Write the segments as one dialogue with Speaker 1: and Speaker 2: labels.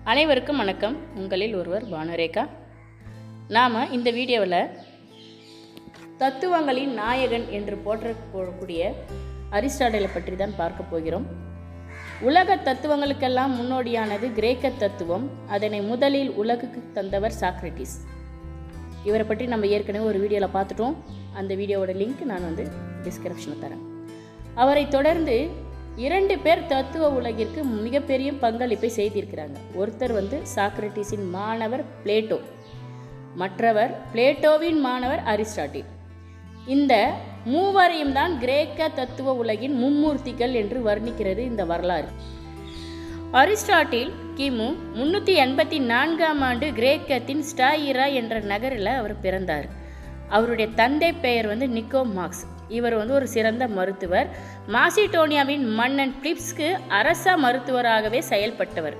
Speaker 1: அனைவருக்கும் வணக்கம். உங்களில் ஒருவர் பானுரேகா. நாம் இந்த வீடியோவில் தத்துவங்களின் நாயகன் என்று போற்றக்கூடிய அரிஸ்டாட்டிலை பற்றி தான் பார்க்க போகிறோம். உலக தத்துவங்களுக்கெல்லாம் முன்னோடியானது கிரேக்க தத்துவம். அதனை முதலில் உலகுக்கு தந்தவர் சாக்ரட்டிஸ். இவரை பற்றி நம்ம ஏற்கனவே ஒரு வீடியோவில் பார்த்துட்டோம். அந்த வீடியோவோட லிங்க் நான் டிஸ்கிரிப்ஷனில் தரேன். அவரை தொடர்ந்து 2 பேர் தத்துவ உலகிற்கு மிகப்பெரிய பங்களிப்பை செய்திருக்கிறாங்க. ஒருத்தர் சாக்ரட்டிஸின் மாணவர் பிளேட்டோ, மற்றவர் பிளேட்டோவின் மாணவர் அரிஸ்டாட்டில். இந்த மூவரையும் தான் கிரேக்க தத்துவ உலகின் மும்மூர்த்திகள் என்று வர்ணிக்கிறது இந்த வரலாறு. அரிஸ்டாட்டில் கிமு 384ஆம் ஆண்டு கிரேக்கத்தின் ஸ்டாயிரா என்ற நகரில் அவர் பிறந்தார். அவருடைய தந்தை பெயர் நிக்கோமாக்ஸ். இவர் ஒரு சிறந்த மருத்துவர். மாசிடோனியாவின் மன்னன் பிலிப்ஸ்க்கு அரச மருத்துவராகவே செயல்பட்டவர்.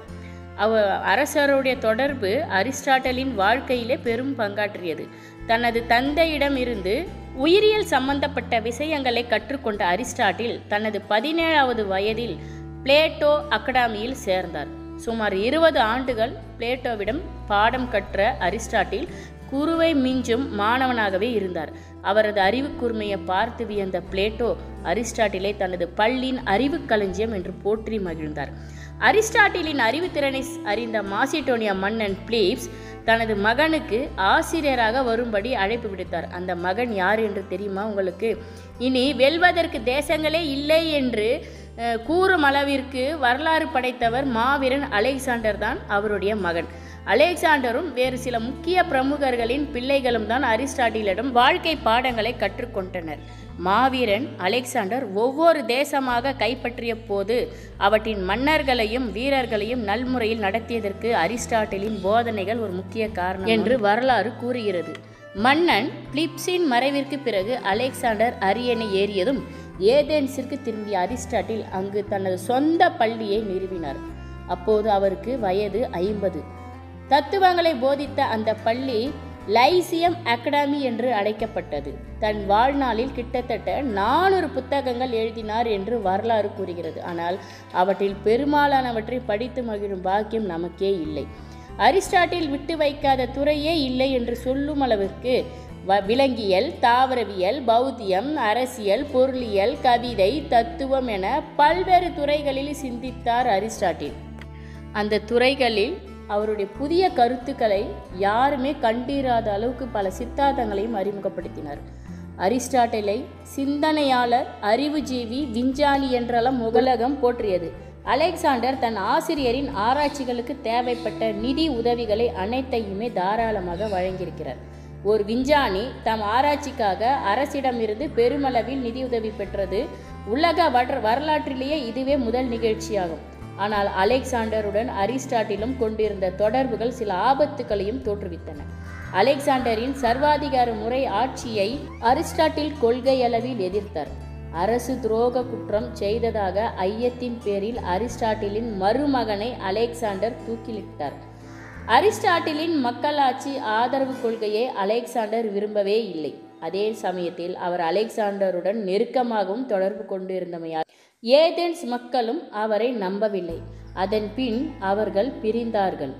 Speaker 1: அரசருடைய தொடர்பு அரிஸ்டாட்டிலின் வாழ்க்கையிலே பெரும் பங்காற்றியது. தனது தந்தையிடம் இருந்து உயிரியல் சம்பந்தப்பட்ட விஷயங்களை கற்றுக்கொண்ட அரிஸ்டாட்டில் தனது 17வது வயதில் பிளேட்டோ அகாடமியில் சேர்ந்தார். சுமார் 20 ஆண்டுகள் பிளேட்டோவிடம் பாடம் கற்ற அரிஸ்டாட்டில் குருவை மிஞ்சும் மாணவனாகவே இருந்தார். அவரது அறிவு கூர்மையை பார்த்து வியந்த பிளேட்டோ அரிஸ்டாட்டிலை தனது பள்ளியின் அறிவு களஞ்சியம் என்று போற்றி மகிழ்ந்தார். அரிஸ்டாட்டிலின் அறிவுத்திறனை அறிந்த மாசிடோனியா மன்னன் பிலிப்ஸ் தனது மகனுக்கு ஆசிரியராக வரும்படி அழைப்பு விடுத்தார். அந்த மகன் யார் என்று தெரியுமா உங்களுக்கு? இனி வெல்வதற்கு தேசங்களே இல்லை என்று கூறும் அளவிற்கு வரலாறு படைத்தவர் மாவீரன் அலெக்சாண்டர் தான் அவருடைய மகன். அலெக்சாண்டரும் வேறு சில முக்கிய பிரமுகர்களின் பிள்ளைகளும் தான் அரிஸ்டாட்டிலிடம் வாழ்க்கை பாடங்களை கற்றுக்கொண்டனர். மாவீரன் அலெக்சாண்டர் ஒவ்வொரு தேசமாக கைப்பற்றிய போது அவற்றின் மன்னர்களையும் வீரர்களையும் நல்முறையில் நடத்தியதற்கு அரிஸ்டாட்டிலின் போதனைகள் ஒரு முக்கிய காரணம் என்று வரலாறு கூறுகிறது. மன்னன் பிலிப்ஸின் மறைவிற்கு பிறகு அலெக்சாண்டர் அரியணை ஏறியதும் ஏதென்ஸிற்கு திரும்பிய அரிஸ்டாட்டில் அங்கு தனது சொந்த பள்ளியை நிறுவினார். அப்போது அவருக்கு வயது 50. தத்துவங்களை போதித்த அந்த பள்ளி லைசியம் அகாடமி என்று அழைக்கப்பட்டது. தன் வாழ்நாளில் கிட்டத்தட்ட 400 புத்தகங்கள் எழுதினார் என்று வரலாறு கூறுகிறது. ஆனால் அவற்றில் பெரும்பாலானவற்றை படித்து மகிழும் பாக்கியம் நமக்கே இல்லை. அரிஸ்டாட்டில் விட்டு வைக்காத துறையே இல்லை என்று சொல்லும் அளவிற்கு விலங்கியல், தாவரவியல், பௌத்தியம், அரசியல், பொருளியல், கவிதை, தத்துவம் என பல்வேறு துறைகளில் சிந்தித்தார் அரிஸ்டாட்டில். அந்த துறைகளில் அவருடைய புதிய கருத்துக்களை யாருமே கண்டிராத அளவுக்கு பல சித்தாந்தங்களையும் அறிமுகப்படுத்தினார். அரிஸ்டாட்டிலை சிந்தனையாளர், அறிவுஜீவி, விஞ்ஞானி என்றெல்லாம் உலகம் போற்றியது. அலெக்சாண்டர் தன் ஆசிரியரின் ஆராய்ச்சிகளுக்கு தேவைப்பட்ட நிதி உதவிகளை அனைத்தையுமே தாராளமாக வழங்கியிருக்கிறார். ஒரு விஞ்ஞானி தம் ஆராய்ச்சிக்காக அரசிடமிருந்து பெருமளவில் நிதியுதவி பெற்றது உலக வரலாற்றிலேயே இதுவே முதல் நிகழ்ச்சியாகும். ஆனால் அலெக்சாண்டருடன் அரிஸ்டாட்டிலும் கொண்டிருந்த தொடர்புகள் சில ஆபத்துகளையும் தோற்றுவித்தன. அலெக்சாண்டரின் சர்வாதிகார முறை ஆட்சியை அரிஸ்டாட்டில் கொள்கையளவில் எதிர்த்தார். அரசு துரோக குற்றம் செய்ததாக ஐயத்தின் பேரில் அரிஸ்டாட்டிலின் மருமகனை அலெக்சாண்டர் தூக்கிலிட்டார். அரிஸ்டாட்டிலின் மக்களாட்சி ஆதரவு கொள்கையை அலெக்சாண்டர் விரும்பவே இல்லை. அதே சமயத்தில் அவர் அலெக்சாண்டருடன் நெருக்கமாகவும் தொடர்பு கொண்டிருந்தமையால் ஏதென்ஸ் மக்களும் அவரை நம்பவில்லை. அதன் பின் அவர்கள் பிரிந்தார்கள்.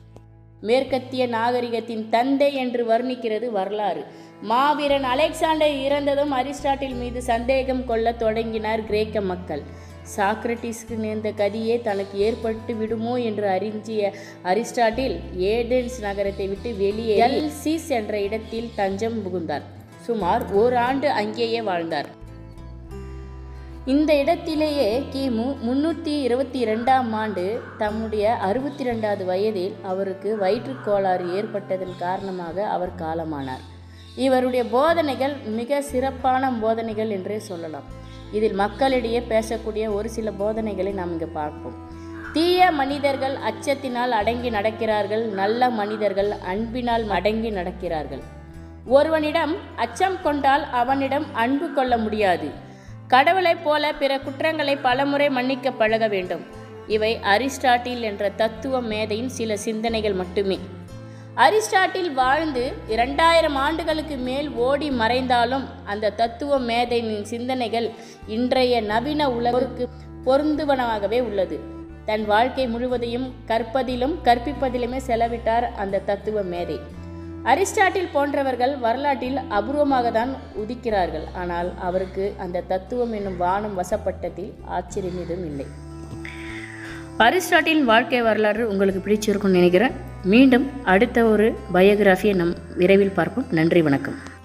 Speaker 1: மேற்கத்திய நாகரிகத்தின் தந்தை என்று வர்ணிக்கிறது வரலாறு. மாவீரன் அலெக்சாண்டர் இறந்ததும் அரிஸ்டாட்டில் மீது சந்தேகம் கொள்ள தொடங்கினார் கிரேக்க மக்கள். சாக்ரட்டிஸ்க்கு நேர்ந்த கதியே தனக்கு ஏற்பட்டு விடுமோ என்று அறிஞ்சிய அரிஸ்டாட்டில் ஏதென்ஸ் நகரத்தை விட்டு வெளியே எல்சிஸ் என்ற இடத்தில் தஞ்சம் புகுந்தார். சுமார் 1 ஆண்டு அங்கேயே வாழ்ந்தார். இந்த இடத்திலேயே கிமு 322ஆம் ஆண்டு தம்முடைய 62வது வயதில் அவருக்கு வயிற்றுக்கோளாறு ஏற்பட்டதன் காரணமாக அவர் காலமானார். இவருடைய போதனைகள் மிக சிறப்பான போதனைகள் என்றே சொல்லலாம். இதில் மக்களிடையே பேசக்கூடிய ஒரு சில போதனைகளை நாம் இங்கே பார்ப்போம். தீய மனிதர்கள் அச்சத்தினால் அடங்கி நடக்கிறார்கள், நல்ல மனிதர்கள் அன்பினால் அடங்கி நடக்கிறார்கள். ஒருவனிடம் அச்சம் கொண்டால் அவனிடம் அன்பு கொள்ள முடியாது. கடவுளைப் போல பிற குற்றங்களை பலமுறை மன்னிக்க பழக வேண்டும். இவை அரிஸ்டாட்டில் என்ற தத்துவ மேதையின் சில சிந்தனைகள் மட்டுமே. அரிஸ்டாட்டில் வாழ்ந்து 2000 ஆண்டுகளுக்கு மேல் ஓடி மறைந்தாலும் அந்த தத்துவ மேதையின் சிந்தனைகள் இன்றைய நவீன உலகிற்கு பொருந்துவனவாகவே உள்ளது. தன் வாழ்க்கை முழுவதையும் கற்பதிலும் கற்பிப்பதிலுமே செலவிட்டார் அந்த தத்துவ மேதை. அரிஸ்டாட்டில் போன்றவர்கள் வரலாற்றில் அபூர்வமாக தான் உதிக்கிறார்கள். ஆனால் அவருக்கு அந்த தத்துவம் என்னும் வானம் வசப்பட்டதில் ஆச்சரியம் எதுவும் இல்லை. அரிஸ்டாட்டிலின் வாழ்க்கை வரலாறு உங்களுக்கு பிடிச்சிருக்கும்னு நினைக்கிறேன். மீண்டும் அடுத்த ஒரு பயோகிராஃபியை விரைவில் பார்ப்போம். நன்றி, வணக்கம்.